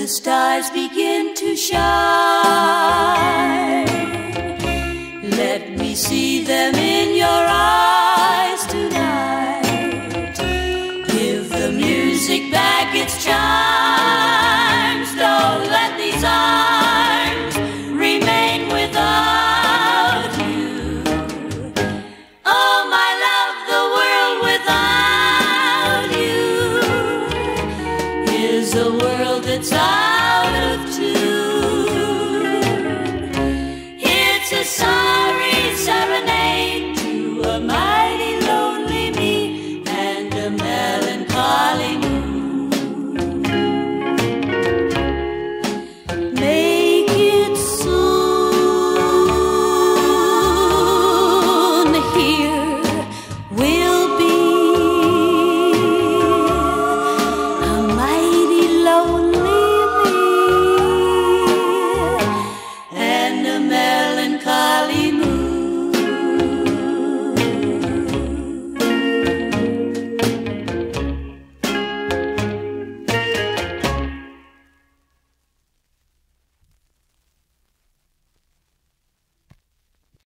the stars begin to shine. Let me see them in your eyes tonight. Give the music back its charms. Don't let these arms remain without you. Oh, my love, the world without you is a world that's out of tune.